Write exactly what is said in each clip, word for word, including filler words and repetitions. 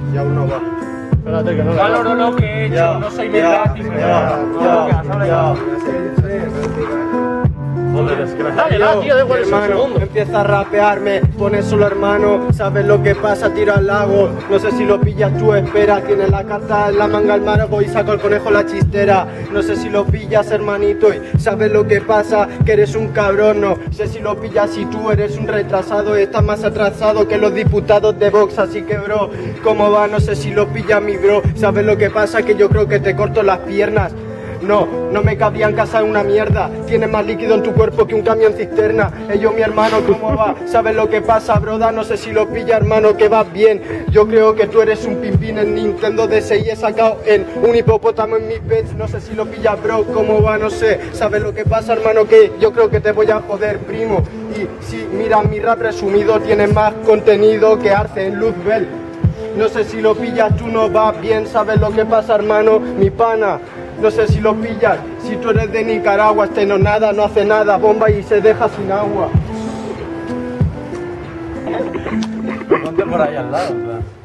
y aún no va. Espérate que no le Valoro lo que he hecho, Ya, no soy ya, mediático. ya, ya, ya. Joder, es que me dale, da, tío, da igual, es un Hermano, segundo. empieza a rapearme, pones solo hermano, sabes lo que pasa, tira al lago, no sé si lo pillas tú, espera, tiene la carta en la manga al margo y saco el conejo la chistera, no sé si lo pillas hermanito y sabes lo que pasa, que eres un cabrón, no sé si lo pillas y tú eres un retrasado y estás más atrasado que los diputados de Vox, así que bro, ¿cómo va? No sé si lo pilla mi bro, sabes lo que pasa, que yo creo que te corto las piernas. No, no me cabría en casa una mierda. Tienes más líquido en tu cuerpo que un camión cisterna. Ellos, mi hermano, ¿cómo va? ¿Sabes lo que pasa, broda? No sé si lo pilla, hermano, que vas bien. Yo creo que tú eres un pimpín en Nintendo D S y he sacado en un hipopótamo en mis bets. No sé si lo pilla, bro, ¿cómo va? No sé. ¿Sabes lo que pasa, hermano? Que yo creo que te voy a joder, primo. Y si mira mi rap resumido, tiene más contenido que Arce en Luzbel. No sé si lo pillas, tú no vas bien. ¿Sabes lo que pasa, hermano? Mi pana. No sé si lo pillas, si tú eres de Nicaragua, este no nada, no hace nada, bomba y se deja sin agua. Ponte por ahí al lado,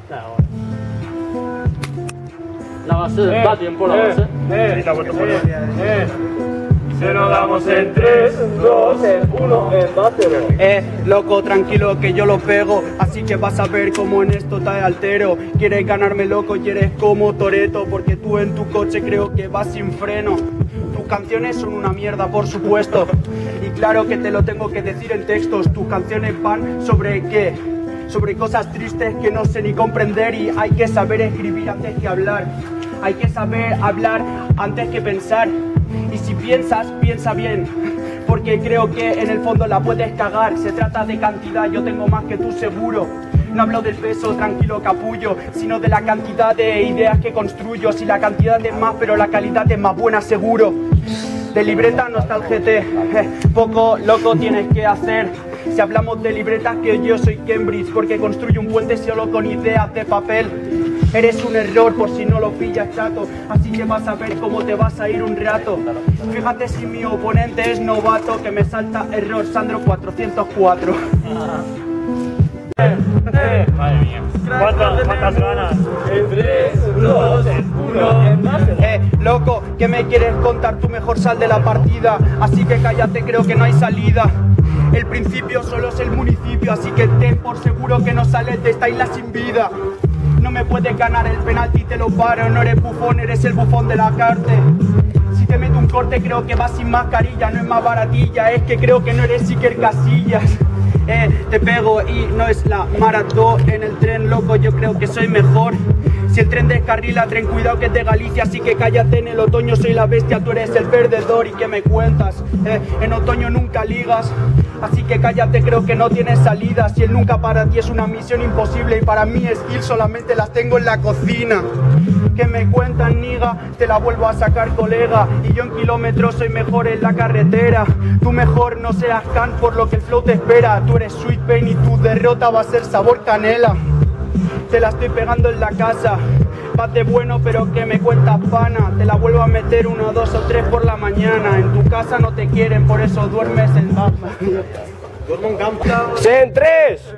la base, Eh, va tiempo la eh, base. eh, Sí, la he vuelto a poner. eh. Se nos damos en tres, dos, uno, en base. Eh, loco, tranquilo que yo lo pego, así que vas a ver cómo en esto te altero. Quieres ganarme loco y eres como Toretto, porque tú en tu coche creo que vas sin freno. Tus canciones son una mierda, por supuesto, y claro que te lo tengo que decir en textos. Tus canciones van sobre qué, sobre cosas tristes que no sé ni comprender, y hay que saber escribir antes que hablar. Hay que saber hablar antes que pensar. Y si piensas, piensa bien, porque creo que en el fondo la puedes cagar. Se trata de cantidad, yo tengo más que tú seguro. No hablo del peso, tranquilo capullo, sino de la cantidad de ideas que construyo. Si la cantidad es más, pero la calidad es más buena seguro. De libreta no está el G T, eh, poco loco tienes que hacer. Si hablamos de libretas, que yo soy Cambridge, porque construyo un puente solo con ideas de papel. Eres un error por si no lo pillas, chato, así que vas a ver cómo te vas a ir un rato. Fíjate si mi oponente es novato, que me salta error Sandro cuatrocientos cuatro. Eh, eh. Madre mía. ¿Cuántas, cuántas ganas? En tres, dos, uno, en base. Eh, loco, ¿qué me quieres contar? Tú mejor sal de la partida, así que cállate, creo que no hay salida. El principio solo es el municipio, así que ten por seguro que no sales de esta isla sin vida. No me puedes ganar el penalti, te lo paro, no eres bufón, eres el bufón de la carta. Si te meto un corte creo que vas sin mascarilla, no es más baratilla, es que creo que no eres Iker Casillas. Eh, te pego y no es la maratón en el tren, loco, yo creo que soy mejor. Si el tren descarrila, tren cuidado que es de Galicia, así que cállate, en el otoño soy la bestia, tú eres el perdedor. ¿Y qué me cuentas? Eh, en otoño nunca ligas, así que cállate, creo que no tienes salida. Si el nunca para ti es una misión imposible y para mí skills solamente las tengo en la cocina. ¿Qué me cuentan, niga? Te la vuelvo a sacar, colega, y yo en kilómetros soy mejor en la carretera. Tú mejor no seas can por lo que el flow te espera. Tú eres Sweet Pain y tu derrota va a ser sabor canela. Te la estoy pegando en la casa, vas de bueno pero que me cuentas pana. Te la vuelvo a meter una, dos o tres por la mañana. En tu casa no te quieren, por eso duermes en Batman. Duermo en campo. En tres.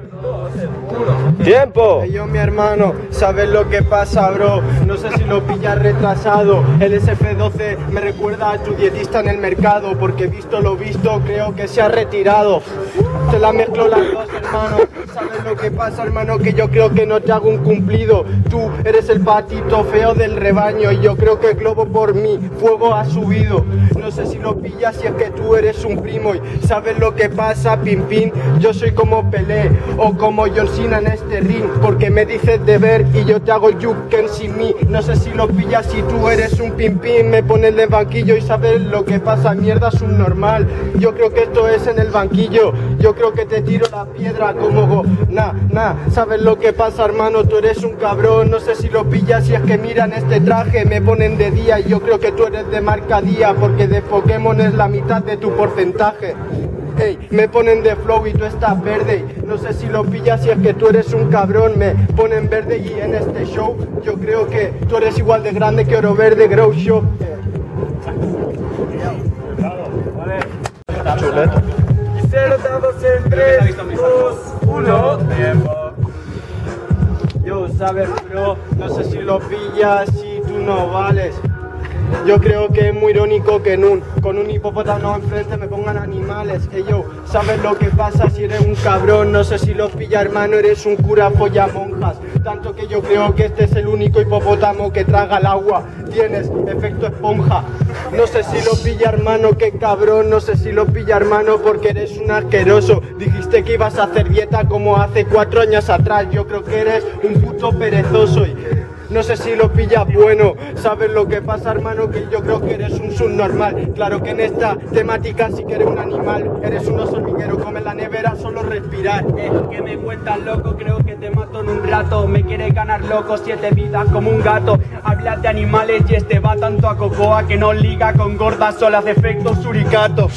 Tiempo. Yo, mi hermano, ¿sabes lo que pasa, bro? No sé si lo pillas retrasado. El S F doce me recuerda a tu dietista en el mercado, porque visto lo visto creo que se ha retirado. Te la mezclo las dos, hermano. ¿Sabes lo que pasa, hermano? Que yo creo que no te hago un cumplido. Tú eres el patito feo del rebaño y yo creo que el globo por mí fuego ha subido. No sé si lo pillas, si es que tú eres un primo. Y ¿sabes lo que pasa, pim pim? Yo soy como Pelé o como John Cena en este ring, porque me dices de ver y yo te hago you can see me. No sé si lo pillas, si tú eres un pim pim. Me pones de banquillo y sabes lo que pasa, mierda subnormal. Yo creo que esto es en el banquillo. Yo creo que te tiro la piedra como go. Nah, nah, ¿sabes lo que pasa, hermano? Tú eres un cabrón. No sé si lo pillas, si es que miran este traje. Me ponen de día y yo creo que tú eres de marca día, porque de Pokémon es la mitad de tu porcentaje. Ey, me ponen de flow y tú estás verde. No sé si lo pillas, si es que tú eres un cabrón. Me ponen verde y en este show yo creo que tú eres igual de grande que Oro Verde Grow Show. Chuleta. Y se lo damos en tres, dos, uno. Tiempo. Yo, sabes, bro, no sé si lo pillas y tú no vales. Yo creo que es muy irónico que en un, con un hipopótamo enfrente me pongan animales. Hey yo, ¿sabes lo que pasa si eres un cabrón? No sé si lo pilla, hermano, eres un cura folla monjas. Tanto que yo creo que este es el único hipopótamo que traga el agua. Tienes efecto esponja. No sé si lo pilla, hermano, qué cabrón. No sé si lo pilla, hermano, porque eres un asqueroso. Dijiste que ibas a hacer dieta como hace cuatro años atrás. Yo creo que eres un puto perezoso y... no sé si lo pillas bueno, ¿sabes lo que pasa, hermano? Que yo creo que eres un subnormal. Claro que en esta temática sí que eres un animal. Eres un oso hormiguero, come en la nevera, solo respirar. Eh, que me cuentas, loco, creo que te mato en un rato. Me quieres ganar, loco, siete vidas como un gato. Hablas de animales y este va tanto a cocoa que no liga con gordas, solo hace efecto suricato.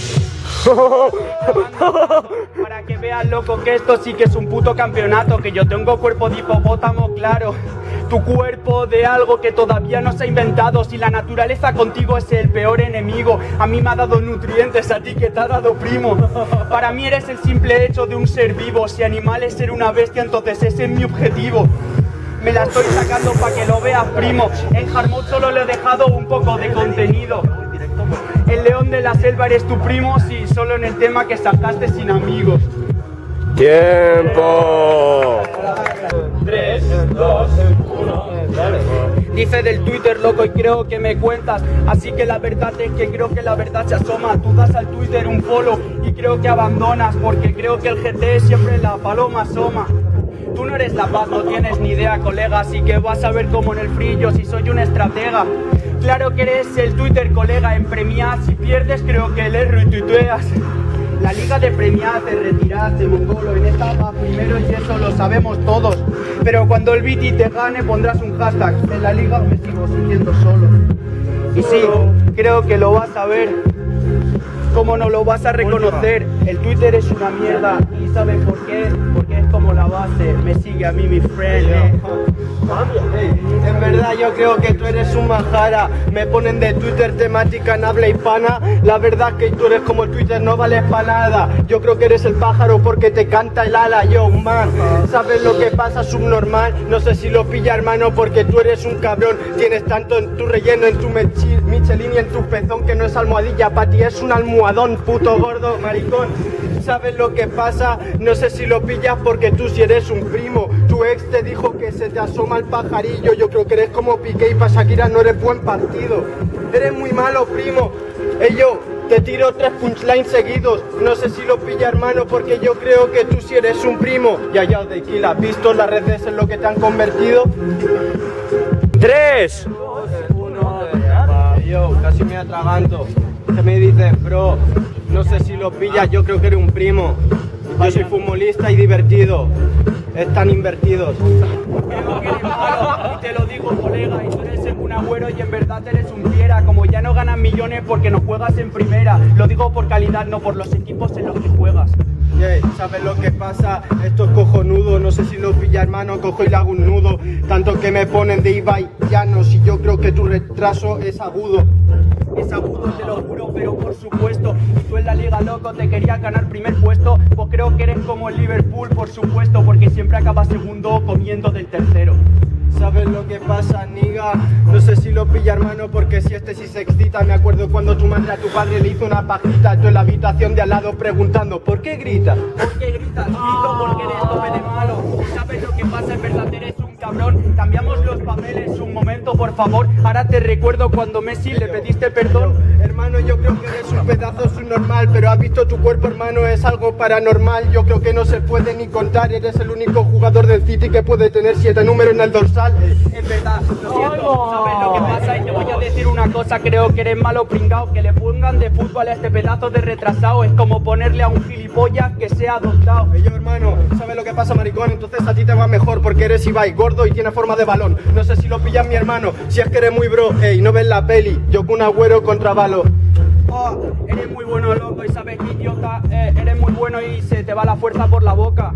Para que veas, loco, que esto sí que es un puto campeonato. Que yo tengo cuerpo de hipopótamo, claro. Tu cuerpo de algo que todavía no se ha inventado. Si la naturaleza contigo es el peor enemigo. A mí me ha dado nutrientes, a ti que te ha dado primo. Para mí eres el simple hecho de un ser vivo. Si animal es ser una bestia, entonces ese es mi objetivo. Me la estoy sacando para que lo veas, primo. En Hardmode solo le he dejado un poco de contenido. El león de la selva eres tu primo, sí, solo en el tema que sacaste sin amigos. ¡Tiempo! tres, dos, uno. Dice del Twitter, loco, y creo que me cuentas. Así que la verdad es que creo que la verdad se asoma. Tú das al Twitter un follow y creo que abandonas, porque creo que el G T siempre la paloma asoma. Tú no eres la paz, no tienes ni idea, colega, así que vas a ver como en el frillo si soy un estratega. Claro que eres el Twitter, colega, en premias. Si pierdes, creo que le retuiteas. La liga de premias te retiraste, mongolo. En esta va primero y eso lo sabemos todos. Pero cuando el B T te gane pondrás un hashtag. En la liga me sigo sintiendo solo. Y sí, creo que lo vas a ver. ¿Cómo no lo vas a reconocer? El Twitter es una mierda. ¿Y sabes por qué? Porque es como la base. Me sigue a mí mi friend, eh. En verdad yo creo que tú eres un majara. Me ponen de Twitter temática en habla hispana. La verdad es que tú eres como el Twitter, no vales para nada. Yo creo que eres el pájaro porque te canta el ala. Yo, man, ¿sabes lo que pasa, subnormal? No sé si lo pilla, hermano, porque tú eres un cabrón. Tienes tanto en tu relleno, en tu Michelin y en tu pezón que no es almohadilla. Para ti es un almohadón, puto gordo, maricón. ¿Sabes lo que pasa? No sé si lo pillas porque tú si eres un primo. Tu ex te dijo que se te asoma el pajarillo. Yo creo que eres como Piqué y para Shakira no eres buen partido. Eres muy malo, primo. Ey, yo te tiro tres punchlines seguidos. No sé si lo pilla, hermano, porque yo creo que tú si eres un primo. Ya, ya, de aquí la has visto, las redes en lo que te han convertido. ¡Tres! Yo, casi me atraganto. Se me dice, bro, no sé si lo pillas, yo creo que eres un primo. Yo soy futbolista y divertido. Están invertidos. Creo que eres malo, y te lo digo, colega, y tú eres un agüero y en verdad eres un fiera. Como ya no ganas millones porque no juegas en primera. Lo digo por calidad, no por los equipos en los que juegas. Yeah, ¿sabes lo que pasa? Esto es cojonudo, no sé si lo pilla, hermano, cojo y le hago un nudo. Tanto que me ponen de Ibai Llanos y yo creo que tu retraso es agudo. Es agudo, te lo juro, pero por supuesto. Y tú en la liga, loco, te querías ganar primer puesto. Pues creo que eres como el Liverpool, por supuesto, porque siempre acabas segundo comiendo del tercero. ¿Sabes lo que pasa, niga? No sé si lo pilla, hermano, porque si este sí se excita. Me acuerdo cuando tu madre a tu padre le hizo una pajita. Tú en la habitación de al lado preguntando, ¿por qué grita? ¿Por qué gritas? Grito porque eres tope de malo. ¿Sabes lo que pasa? En verdad eres un cabrón. Cambiamos los papeles un momento, por favor. Ahora te recuerdo cuando Messi le pediste perdón. Hermano, yo creo que eres un pedazo subnormal, pero has visto tu cuerpo, hermano, es algo paranormal. Yo creo que no se puede ni contar. Eres el único jugador del City que puede tener siete números en el dorsal. Es verdad, lo siento, ¿sabes lo que pasa? Y te voy a decir una cosa, creo que eres malo pringao. Que le pongan de fútbol a este pedazo de retrasado es como ponerle a un gilipollas que sea adoptado. Hey, yo, hermano, ¿sabes lo que pasa, maricón? Entonces a ti te va mejor porque eres Ibai, gordo y tiene forma de balón. No sé si lo pillas, mi hermano, si es que eres muy bro. Ey, no ves la peli, yo con un agüero contra balo. Oh, eres muy bueno, loco, y sabes que idiota, eh, eres muy bueno y se te va la fuerza por la boca.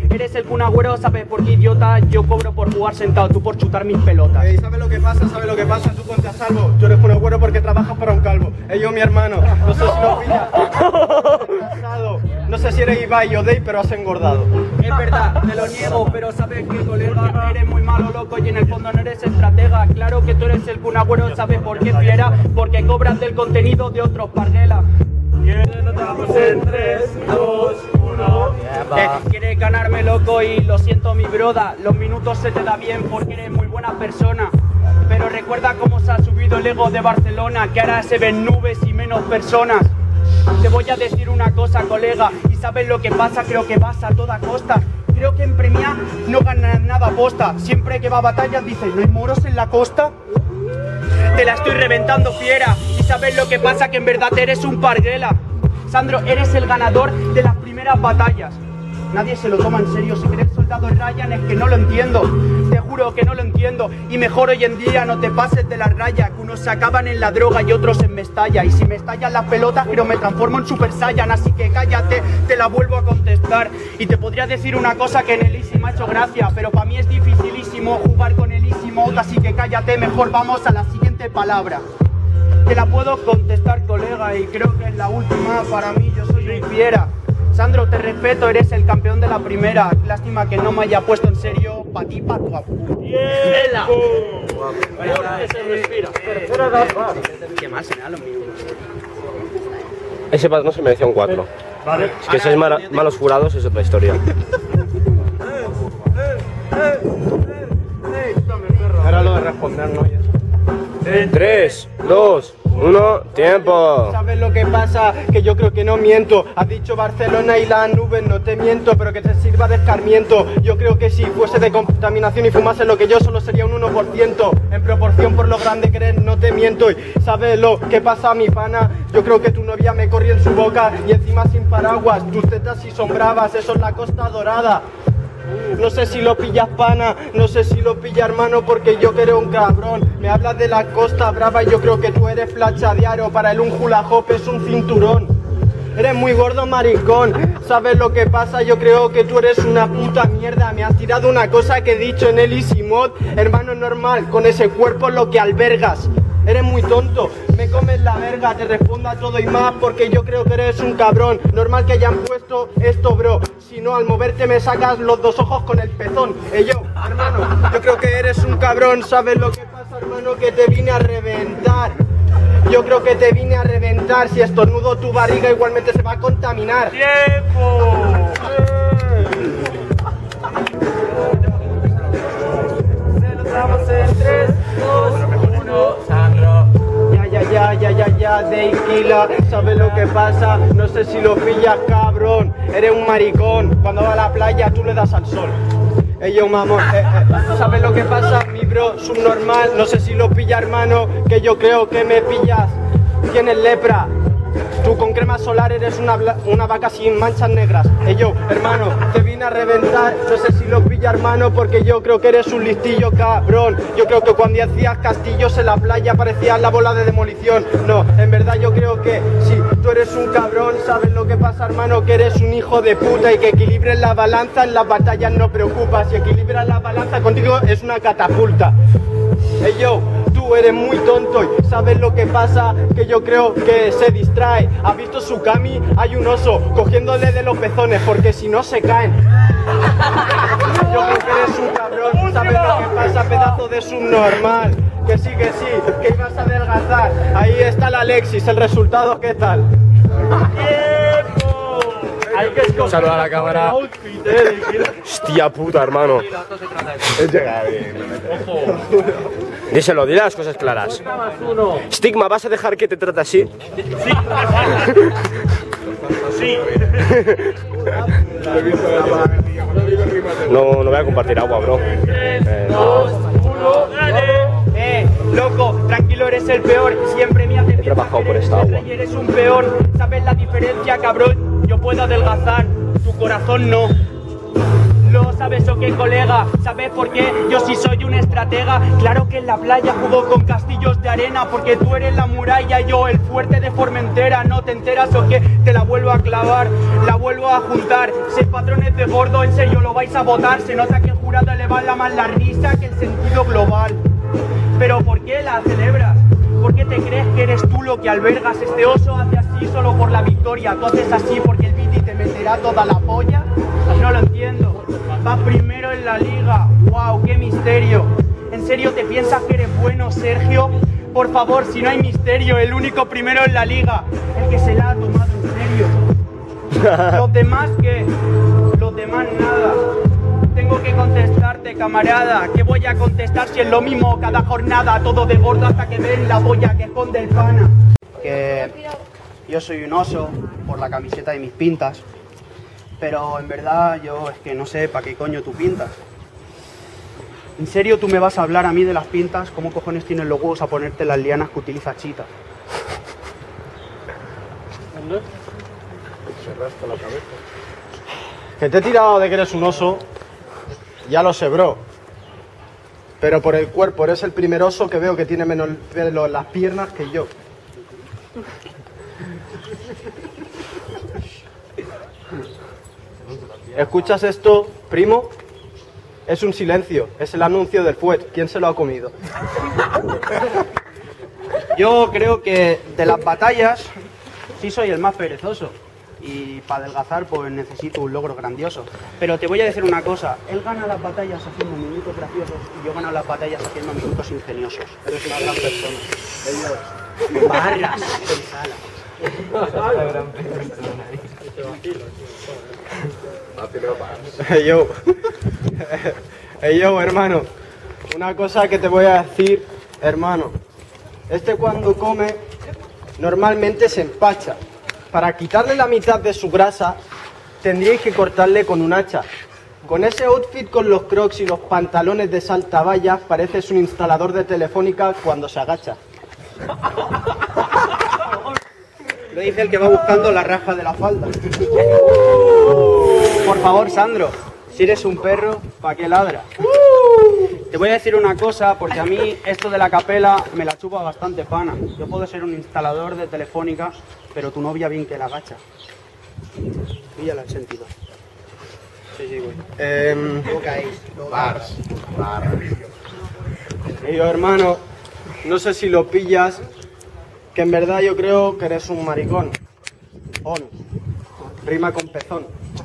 Eres el Kun Agüero, ¿sabes por qué, idiota? Yo cobro por jugar sentado, tú por chutar mis pelotas. Ey, ¿sabes lo que pasa? ¿Sabes lo que pasa? Tú ponte a salvo. Tú eres Kun Agüero porque trabajas para un calvo. Ey, yo, mi hermano, no sé si lo pillas. Casado. No sé si eres Ibai o Dave, pero has engordado. Es verdad, te lo niego, pero sabes que, colega, eres muy malo, loco, y en el fondo no eres estratega. Claro que tú eres el Kun Agüero, ¿sabes por qué, fiera? Porque cobras del contenido de otros parguelas. Estamos en tres, dos, uno. Eh, quieres ganarme, loco, y lo siento, mi broda. Los minutos se te da bien porque eres muy buena persona. Pero recuerda cómo se ha subido el ego de Barcelona, que ahora se ven nubes y menos personas. Te voy a decir una cosa, colega, y sabes lo que pasa, creo que vas a toda costa. Creo que en Premia no ganan nada posta. Siempre que va a batallas dice, ¿no hay moros en la costa? Te la estoy reventando, fiera. Y sabes lo que pasa, que en verdad eres un parguela. Sandro, eres el ganador de las primeras batallas. Nadie se lo toma en serio. Si eres soldado Ryan es que no lo entiendo. Te juro que no lo entiendo. Y mejor hoy en día no te pases de la raya, que unos se acaban en la droga y otros en Mestalla. Y si me estallan las pelotas, pero me transformo en Super Saiyan. Así que cállate, te la vuelvo a contestar. Y te podría decir una cosa que en el Easy me ha hecho gracia, pero para mí es dificilísimo jugar con el Easy Mode. Así que cállate, mejor vamos a la siguiente palabra. Te la puedo contestar, colega, y creo que es la última para mí. Yo soy un fiera. Sandro, te respeto, eres el campeón de la primera. Lástima que no me haya puesto en serio pa' ti, pa' tu apu. ¡Vela! Se respira. Qué mal se me dan los minutos. Ese patrón se merecía un cuatro. Vale. Es que sois mala- malos jurados es otra historia. Era lo de responder, ¿no? tres, dos, uno, tiempo. ¿Sabes lo que pasa? Que yo creo que no miento. Has dicho Barcelona y las nubes, no te miento, pero que te sirva de escarmiento. Yo creo que si fuese de contaminación y fumase lo que yo, solo sería un uno por ciento. En proporción por lo grande que eres, no te miento. Y ¿sabes lo que pasa, mi pana? Yo creo que tu novia me corrió en su boca y encima sin paraguas. Tus tetas sí son bravas, eso es la Costa Dorada. No sé si lo pillas, pana, no sé si lo pillas, hermano, porque yo quiero un cabrón. Me hablas de la Costa Brava y yo creo que tú eres flacha diario. Para él un hula hop es un cinturón. Eres muy gordo, maricón. ¿Sabes lo que pasa? Yo creo que tú eres una puta mierda. Me has tirado una cosa que he dicho en el Easy Mod. Hermano, normal, con ese cuerpo lo que albergas. Eres muy tonto, me comes la verga, te respondo a todo y más porque yo creo que eres un cabrón. Normal que hayan puesto esto, bro. Si no, al moverte me sacas los dos ojos con el pezón. Eh, yo, hermano, yo creo que eres un cabrón. ¿Sabes lo que pasa, hermano? Que te vine a reventar. Yo creo que te vine a reventar. Si estornudo tu barriga igualmente se va a contaminar. ¡Tiempo! Se lo damos en tres, dos, uno. Ya, ya, ya, ya, ya, ya, Deikila. ¿Sabes lo que pasa? No sé si lo pillas, cabrón. Eres un maricón. Cuando va a la playa tú le das al sol. Ey, yo, mamón, eh, eh. ¿Sabes lo que pasa? Mi bro, subnormal. No sé si lo pilla, hermano, que yo creo que me pillas. Tienes lepra. Tú con crema solar eres una, una vaca sin manchas negras. Ey, yo, hermano, te vine a reventar. No sé si lo pilla, hermano, porque yo creo que eres un listillo, cabrón. Yo creo que cuando hacías castillos en la playa parecías la bola de demolición. No, en verdad yo creo que si tú eres un cabrón, ¿sabes lo que pasa, hermano? Que eres un hijo de puta y que equilibres la balanza en las batallas no preocupa. Si equilibras la balanza contigo es una catapulta. Ey, yo, tú eres muy tonto y ¿sabes lo que pasa? Que yo creo que se distrae. ¿Has visto su Kami? Hay un oso cogiéndole de los pezones porque si no se caen. Yo creo que eres un cabrón. ¿Sabes lo que pasa, pedazo de subnormal? Que sí, que sí, que ibas a adelgazar. Ahí está la Alexis, el resultado, ¿qué tal? ¡Tiempo! Hay que escoger Saluda a la cámara. outfit, eh. Hostia puta, hermano. Díselo, dile las cosas claras. Más uno. Stigma, ¿vas a dejar que te trate así? Sí. No, no voy a compartir agua, bro. Eh, Dos, uno, dale. Eh, loco, tranquilo, eres el peor. Siempre me hace He trabajado por esta agua. y eres un peón. ¿Sabes la diferencia, cabrón? Yo puedo adelgazar, tu corazón no. ¿Lo sabes o qué, colega? ¿Sabes por qué? Yo sí soy un estratega. Claro que en la playa jugo con castillos de arena, porque tú eres la muralla, yo el fuerte de Formentera. ¿No te enteras o qué? Te la vuelvo a clavar, la vuelvo a juntar. Seis patrones de gordo, en serio lo vais a votar. Se nota que el jurado le va más la risa que el sentido global. Pero ¿por qué la celebras? ¿Por qué te crees que eres tú lo que albergas? Este oso hace así solo por la victoria. Tú haces así porque el Viti te meterá toda la polla. No lo entiendo. Vas primero en la liga. ¡Wow! ¡Qué misterio! ¿En serio te piensas que eres bueno, Sergio? Por favor, si no hay misterio, el único primero en la liga, el que se la ha tomado en serio. Los demás, ¿qué? Los demás, nada. Tengo que contestarte, camarada. ¿Qué voy a contestar si es lo mismo cada jornada? Todo de gordo hasta que ven la boya que esconde el pana. Que yo soy un oso por la camiseta de mis pintas. Pero en verdad yo es que no sé para qué coño tú pintas. ¿En serio tú me vas a hablar a mí de las pintas? ¿Cómo cojones tienes los huevos a ponerte las lianas que utiliza Chita? ¿Dónde? Se rasca la cabeza. Que te he tirado de que eres un oso, ya lo sé, bro. Pero por el cuerpo, eres el primer oso que veo que tiene menos pelo en las piernas que yo. ¿Escuchas esto, primo? Es un silencio, es el anuncio del fuet. ¿Quién se lo ha comido? Yo creo que de las batallas sí soy el más perezoso. Y para adelgazar pues necesito un logro grandioso. Pero te voy a decir una cosa, él gana las batallas haciendo minutos graciosos y yo gano las batallas haciendo minutos ingeniosos. Eres una gran persona. Ellos, barras, pensala. Hey yo, hey yo, hermano, una cosa que te voy a decir, hermano. Este cuando come normalmente se empacha. Para quitarle la mitad de su grasa tendríais que cortarle con un hacha. Con ese outfit con los crocs y los pantalones de saltavallas pareces un instalador de Telefónica cuando se agacha. Lo dice el que va buscando la raja de la falda. Por favor, Sandro, si eres un perro, ¿pa' qué ladra? Te voy a decir una cosa, porque a mí esto de la capela me la chupa bastante pana. Yo puedo ser un instalador de Telefónica, pero tu novia bien que la agacha. Píllala el sentido. Sí, sí, güey. Eh, Bars. Y yo, hermano, no sé si lo pillas, que en verdad yo creo que eres un maricón. On. Rima con pezón.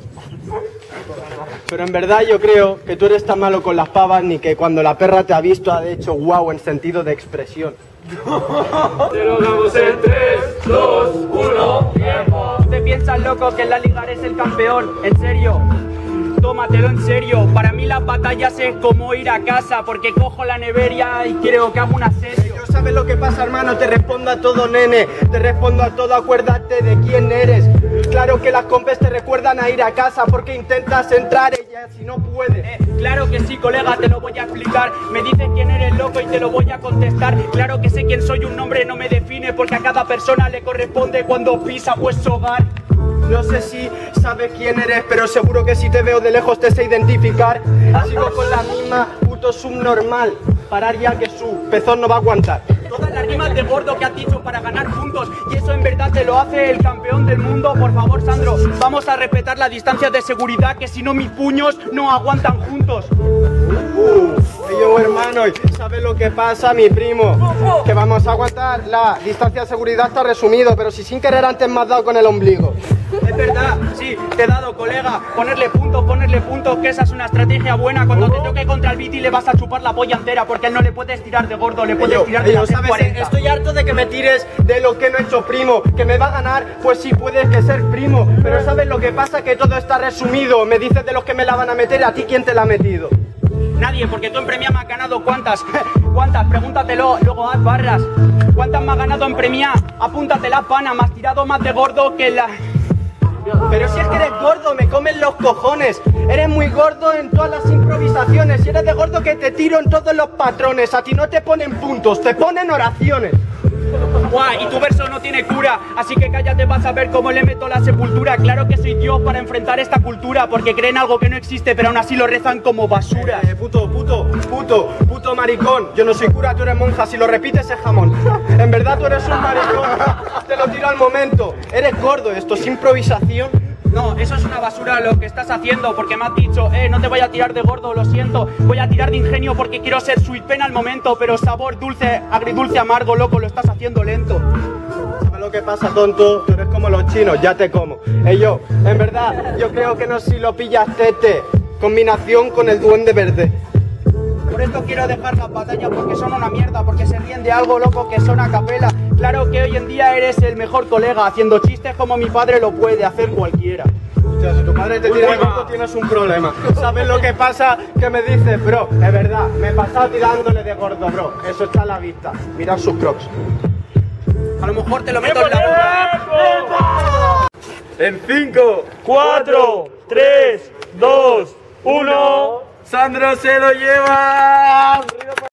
Pero en verdad yo creo que tú eres tan malo con las pavas ni que cuando la perra te ha visto ha hecho guau en sentido de expresión. Te lo damos en tres, dos, uno, tiempo. ¿Tú te piensas, loco, que en la liga eres el campeón? ¿En serio? Tómatelo en serio. Para mí las batallas es como ir a casa, porque cojo la nevera y creo que hago un asedio. ¿No sabes lo que pasa, hermano? Te respondo a todo, nene. Te respondo a todo, acuérdate de quién eres. Claro que las compes te recuerdan a ir a casa porque intentas entrar ella si no puedes. Eh, claro que sí, colega, te lo voy a explicar. Me dices quién eres, loco, y te lo voy a contestar. Claro que sé quién soy, un nombre no me define, porque a cada persona le corresponde cuando pisa vuestro hogar. No sé si sabes quién eres, pero seguro que si te veo de lejos te sé identificar. Sigo con la misma, puto subnormal. Parar ya que su pezón no va a aguantar. Todas las rimas de gordo que has dicho para ganar puntos, y eso en verdad te lo hace el campeón del mundo. Por favor, Sandro, vamos a respetar las distancias de seguridad, que si no mis puños no aguantan juntos. Uh, yo, hermano, ¿sabes lo que pasa, mi primo? Que vamos a aguantar la distancia de seguridad, está resumido, pero si sin querer antes me has dado con el ombligo. Es verdad, sí, te he dado, colega. Ponerle puntos, ponerle puntos, que esa es una estrategia buena. Cuando te toque contra el Viti le vas a chupar la polla entera, porque él no le puedes tirar de gordo, le puedes Yo, tirar de yo, la ¿sabes? cuarenta. Estoy harto de que me tires de lo que no he hecho, primo. Que me va a ganar, pues sí puedes que ser primo. Pero ¿sabes lo que pasa? Que todo está resumido. Me dices de los que me la van a meter, ¿a ti quién te la ha metido? Nadie, porque tú en Premia me has ganado ¿cuántas? ¿Cuántas? Pregúntatelo, luego haz barras. ¿Cuántas me has ganado en Premia? Apúntatela, pana, me has tirado más de gordo que la... Pero si es que eres gordo, me comen los cojones. Eres muy gordo en todas las improvisaciones. Y eres de gordo que te tiro en todos los patrones. A ti no te ponen puntos, te ponen oraciones. Buah, y tu verso no tiene cura, así que cállate, vas a ver cómo le meto la sepultura. Claro que soy Dios para enfrentar esta cultura, porque creen algo que no existe, pero aún así lo rezan como basura. Eh, puto, puto, puto, puto maricón. Yo no soy cura, tú eres monja, si lo repites es jamón. En verdad tú eres un maricón, te lo tiro al momento. Eres gordo, esto es improvisación. No, eso es una basura lo que estás haciendo, porque me has dicho, eh, no te voy a tirar de gordo, lo siento. Voy a tirar de ingenio porque quiero ser sweet pen al momento, pero sabor dulce, agridulce, amargo, loco, lo estás haciendo lento. ¿Sabes lo que pasa, tonto? Tú eres como los chinos, ya te como. Ey, yo, en verdad, yo creo que no sé si lo pillas, tete. Combinación con el duende verde. Por esto quiero dejar las batallas porque son una mierda, porque se ríen de algo loco que son a capela. Claro que hoy en día eres el mejor colega, haciendo chistes como mi padre lo puede hacer cualquiera. Hostia, si tu padre te tira de gordo tienes un problema. ¿Sabes lo que pasa? Que me dices, bro, es verdad, me he pasado tirándole de gordo, bro. Eso está a la vista. Mirad sus crocs. A lo mejor te lo meto en la boca. En cinco, cuatro, tres, dos, uno. Sandro se lo lleva.